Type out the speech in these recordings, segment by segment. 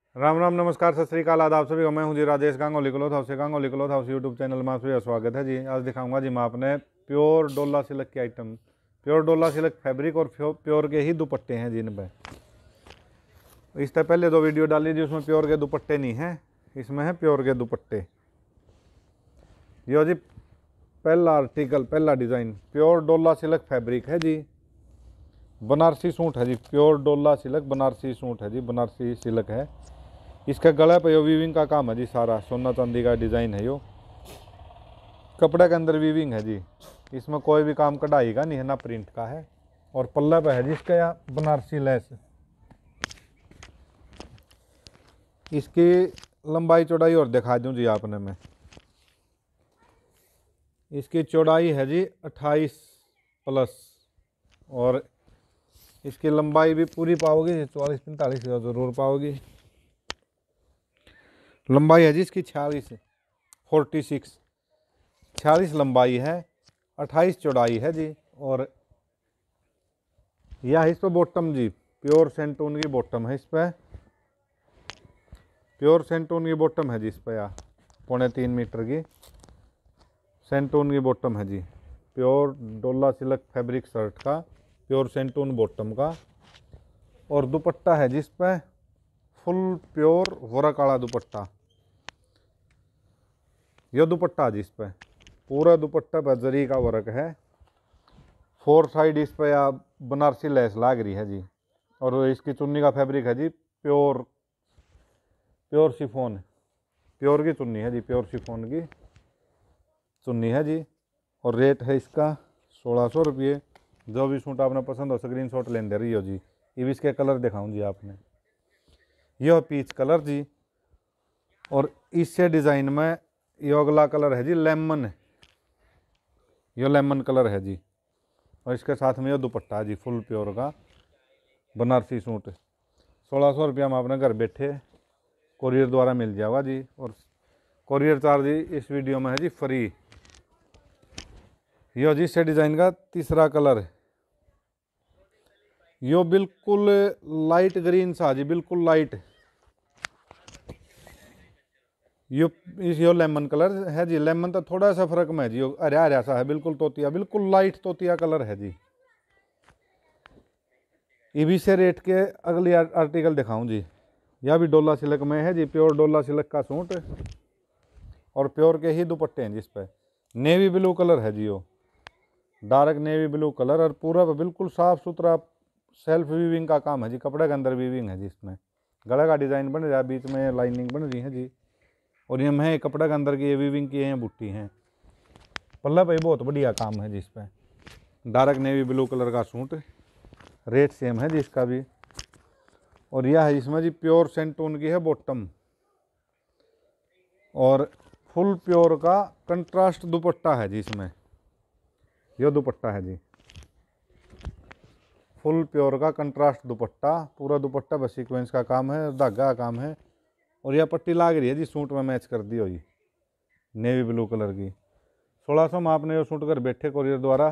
राम राम नमस्कार सत श्रीकाल आदाब सभी को। मैं हूं जी Rajesh Ganguly cloth house YouTube channel में आपका स्वागत है जी। आज दिखाऊंगा जी मैं आपने प्योर डोला सिल्क की item, pure Dola silk fabric और प्योर के ही दुपट्टे हैं जिन पे। इससे पहले दो वीडियो डाली जी, उसमें प्योर के दुपट्टे नहीं हैं, इसमें है प्योर के दुपट्टे। यो जी पहला आर्टिकल, पहला design pure Dola silk fabric है जी, बनारसी सूट है जी। Pure Dola silk Banarasi suit है जी, बनारसी सिल्क है। इसके गले पे यो वीविंग का काम है जी, सारा सोना चांदी का डिज़ाइन है। यो कपड़े के अंदर वीविंग है जी, इसमें कोई भी काम कढ़ाई का नहीं है, ना प्रिंट का है। और पल्ला पे है जी इसका या बनारसी लेस। इसकी लंबाई चौड़ाई और दिखा दूं जी आपने मैं। इसकी चौड़ाई है जी 28 प्लस, और इसकी लंबाई भी पूरी पाओगी 44-45 ज़रूर पाओगी। लंबाई है जी इसकी 46 लंबाई है, 28 चौड़ाई है जी। और यह इस पर बॉटम जी, प्योर सेंटून की बॉटम है इस पर, प्योर सेंटून की बॉटम है जी इस पर। या 3.25 मीटर की सेंटून की बॉटम है जी, pure Dola silk fabric shirt का प्योर सेंटून बॉटम का। और दुपट्टा है जिस पर फुल प्योर वर्क वाला दुपट्टा। यह दुपट्टा जिस पर पूरा दुपट्टा पर जरी का वर्क है, 4 साइड इस पर या बनारसी लेस लाग रही है जी। और इसकी चुन्नी का फैब्रिक है जी प्योर शिफॉन, प्योर की चुन्नी है जी, प्योर शिफॉन की चुन्नी है जी। और रेट है इसका 1600 रुपये। जो भी सूट आपने पसंद हो स्क्रीनशॉट लेने दे रही हो जी। ये इसके कलर दिखाऊं जी आपने, यह पीच कलर जी। और इससे डिज़ाइन में ये अगला कलर है जी लेमन, ये लेमन कलर है जी। और इसके साथ में ये दुपट्टा है जी फुल प्योर का बनारसी सूट। 1600 रुपया में आपने घर बैठे कोरियर द्वारा मिल जाएगा जी। और कोरियर चार्ज इस वीडियो में है जी फ्री। यो जी इससे डिज़ाइन का तीसरा कलर है, यो बिल्कुल लाइट ग्रीन सा जी, बिल्कुल लाइट। यो लेमन कलर है जी, लेमन तो थोड़ा सा फर्क में है जी, हरा हरा सा है, बिल्कुल तोतिया, बिल्कुल लाइट तोतिया कलर है जी। ईवी से रेट के अगली आर्टिकल दिखाऊं जी। यह भी डोला सिल्क में है जी, प्योर डोला सिल्क का सूट और प्योर के ही दुपट्टे हैं जिस पे। नेवी ब्लू कलर है जी, यो डार्क नेवी ब्लू कलर। और पूरा बिल्कुल साफ सुथरा सेल्फ वीविंग का काम है जी, कपड़े के अंदर वीविंग है जी। इसमें गले का डिज़ाइन बन रहा है, बीच में लाइनिंग बन रही है जी। और ये है कपड़े के अंदर की ये वीविंग की हैं बुट्टी हैं। पल्ला भाई बहुत बढ़िया काम है जी इस पर। डार्क नेवी ब्लू कलर का सूट, रेट सेम है जी इसका भी। और यह है इसमें जी प्योर सेंटून की है बॉटम, और फुल प्योर का कंट्रास्ट दुपट्टा है जी इसमें। यह दुपट्टा है जी फुल प्योर का कंट्रास्ट दुपट्टा, पूरा दुपट्टा बस सीक्वेंस का काम है, धागा का काम है। और यह पट्टी लाग रही है जी सूट में मैच कर दी हो जी, नेवी ब्लू कलर की। 1600 में आपने ये सूट कर बैठे कोरियर द्वारा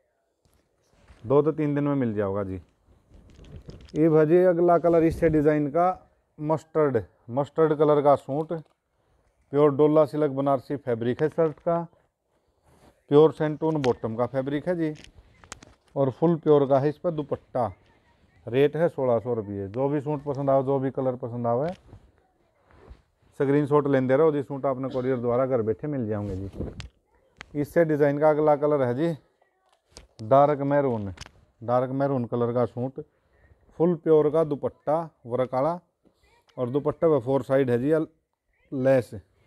2 से 3 दिन में मिल जाओगा जी। ये भाजी अगला कलर इससे डिज़ाइन का मस्टर्ड कलर का suit, pure Dola silk Banarasi fabric है शर्ट का, प्योर सेंटून बॉटम का फैब्रिक है जी। और फुल प्योर का है इस पर दुपट्टा। रेट है 1600 रुपये। जो भी सूट पसंद आओ, जो भी कलर पसंद आवे स्क्रीनशॉट लेते रहो जी, सूट आपने कोरियर द्वारा घर बैठे मिल जाएंगे जी। इससे डिज़ाइन का अगला कलर है जी डार्क मैरून कलर का सूट, फुल प्योर का दुपट्टा वर्क वाला। और दुपट्टे पर 4 साइड है जी लेस।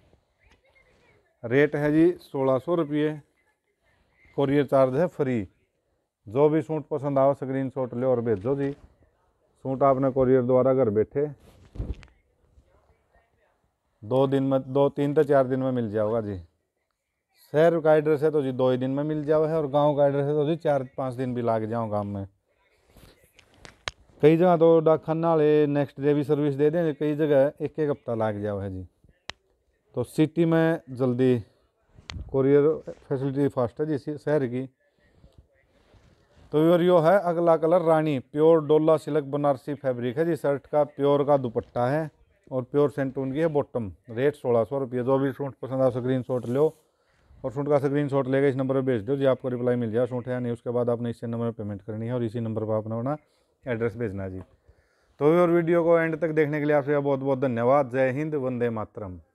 रेट है जी 1600 रुपये, कोरियर चार्ज है फ्री। जो भी सूट पसंद आओ स्क्रीनशॉट लो और भेजो जी। सूट आपने कोरियर द्वारा घर बैठे 3 से 4 दिन में मिल जाओगा जी। शहर का एड्रेस है तो जी 2 ही दिन में मिल जाओ है, और गांव का एड्रेस है तो जी 4-5 दिन भी लाग जाओ गांव में। कई जगह तो डाकखाना वाले नेक्स्ट डे भी सर्विस दे दें, कई जगह 1-1 हफ्ता लाग जाओ है जी। तो सिटी में जल्दी कोरियर फैसिलिटी फास्ट है जी शहर की। तो यो है अगला कलर रानी, pure Dola silk Banarasi fabric है जी शर्ट का, प्योर का दुपट्टा है और प्योर सेंटून की है बॉटम। रेट 1600 रुपये। जो भी सूट पसंद आ स्क्रीनशॉट लो और सूट का स्क्रीनशॉट लेके इस नंबर पर भेज दो जी, आपको रिप्लाई मिल जाए सूट है या नहीं। उसके बाद आपने इसी नंबर पर पेमेंट करनी है और इसी नंबर पर आपने अपना एड्रेस भेजना है जी। तो और वीडियो को एंड तक देखने के लिए आपसे बहुत बहुत धन्यवाद। जय हिंद, वंदे मातरम।